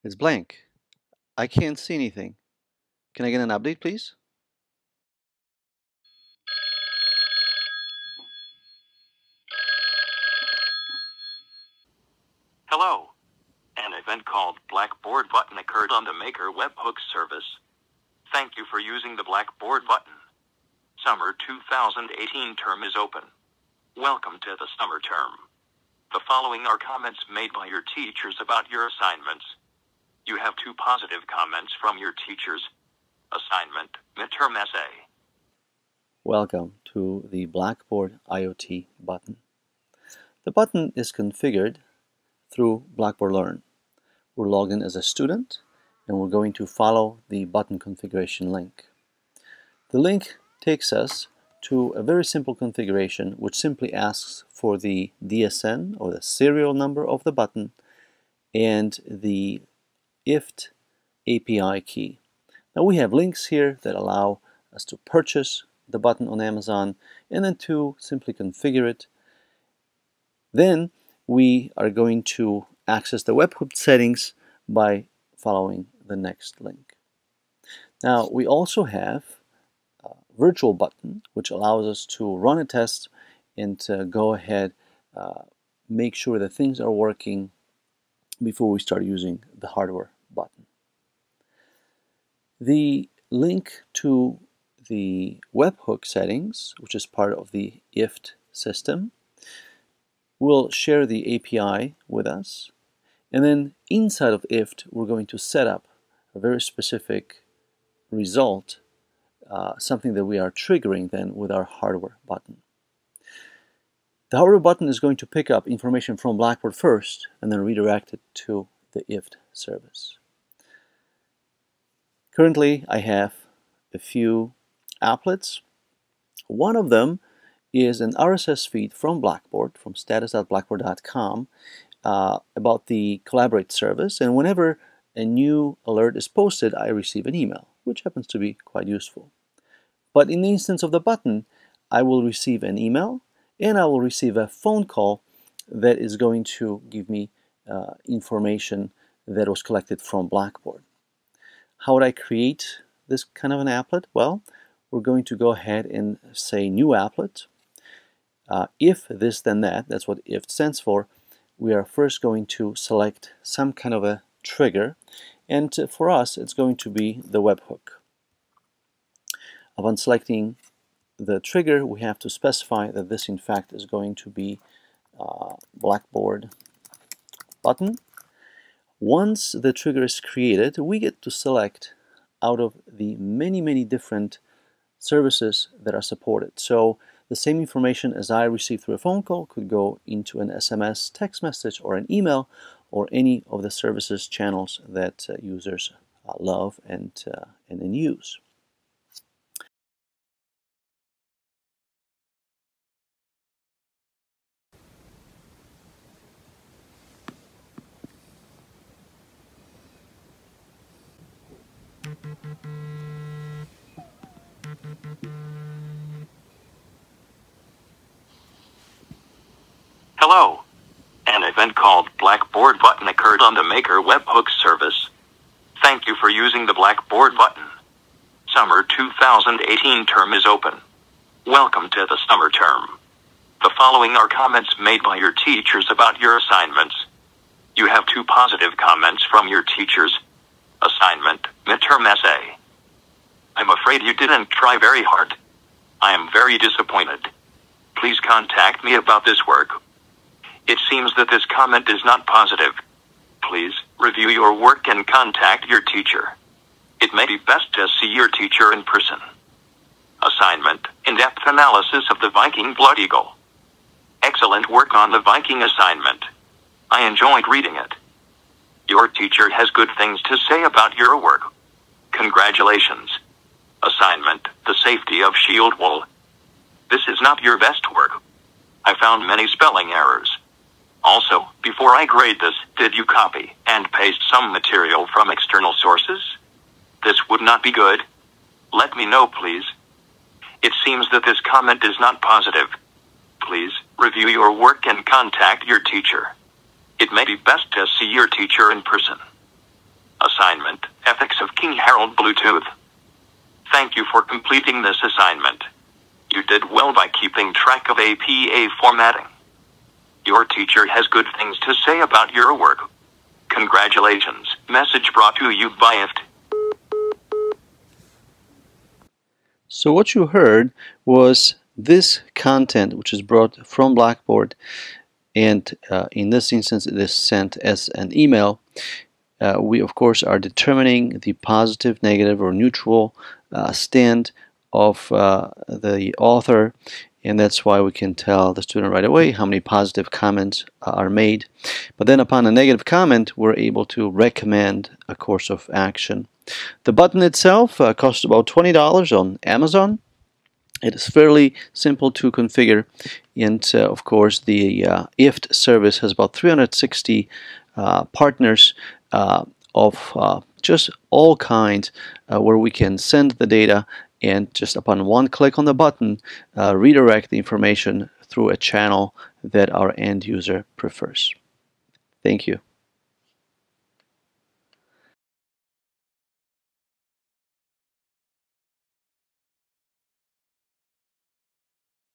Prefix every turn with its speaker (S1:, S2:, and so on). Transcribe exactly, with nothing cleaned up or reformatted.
S1: It's blank. I can't see anything. Can I get an update, please?
S2: Hello. An event called Blackboard button occurred on the Maker webhooks service. Thank you for using the Blackboard button. Summer two thousand eighteen term is open. Welcome to the summer term. The following are comments made by your teachers about your assignments. You have two positive comments from your teachers. Assignment, midterm essay.
S1: Welcome to the Blackboard IoT button. The button is configured through Blackboard Learn. We're logged in as a student and we're going to follow the button configuration link. The link takes us to a very simple configuration which simply asks for the D S N or the serial number of the button and the I F T A P I key. Now we have links here that allow us to purchase the button on Amazon and then to simply configure it. Then we are going to access the webhook settings by following the next link. Now we also have a virtual button which allows us to run a test and to go ahead uh, make sure that things are working before we start using the hardware button. The link to the webhook settings, which is part of the I F T system, will share the A P I with us, and then inside of I F T we're going to set up a very specific result, uh, something that we are triggering then with our hardware button. The hardware button is going to pick up information from Blackboard first and then redirect it to the I F T service. Currently I have a few applets. One of them is an R S S feed from Blackboard, from status dot blackboard dot com, uh, about the Collaborate service, and whenever a new alert is posted I receive an email, which happens to be quite useful. But in the instance of the button, I will receive an email and I will receive a phone call that is going to give me uh, information that was collected from Blackboard. How would I create this kind of an applet? Well, we're going to go ahead and say new applet. Uh, if this then that, that's what I F T stands for, we are first going to select some kind of a trigger, and for us it's going to be the webhook. Upon selecting the trigger, we have to specify that this in fact is going to be uh, Blackboard button. Once the trigger is created, we get to select out of the many many different services that are supported. So the same information as I received through a phone call could go into an S M S, text message, or an email, or any of the services channels that uh, users uh, love and, uh, and, and use.
S2: Hello. An event called Blackboard button occurred on the Maker webhooks service. Thank you for using the Blackboard button. Summer two thousand eighteen term is open. Welcome to the summer term. The following are comments made by your teachers about your assignments. You have two positive comments from your teachers. Assignment, midterm essay. I'm afraid you didn't try very hard. I am very disappointed. Please contact me about this work. It seems that this comment is not positive. Please review your work and contact your teacher. It may be best to see your teacher in person. Assignment, in-depth analysis of the Viking Blood Eagle. Excellent work on the Viking assignment. I enjoyed reading it. Your teacher has good things to say about your work. Congratulations. Assignment, the safety of shield wool. This is not your best work. I found many spelling errors. Also, before I grade this, did you copy and paste some material from external sources? This would not be good. Let me know, please. It seems that this comment is not positive. Please review your work and contact your teacher. It may be best to see your teacher in person. Assignment, Ethics of King Harold Bluetooth. Thank you for completing this assignment. You did well by keeping track of A P A formatting. Your teacher has good things to say about your work. Congratulations. Message brought to you by I F T.
S1: So what you heard was this content, which is brought from Blackboard, and uh, in this instance it is sent as an email. Uh, we of course are determining the positive, negative, or neutral uh, stand of uh, the author, and that's why we can tell the student right away how many positive comments uh, are made. But then upon a negative comment, we're able to recommend a course of action. The button itself uh, costs about twenty dollars on Amazon. It is fairly simple to configure, and uh, of course the uh, I F T service has about three hundred sixty uh, partners uh, of uh, just all kinds uh, where we can send the data and just upon one click on the button uh, redirect the information through a channel that our end user prefers. Thank you.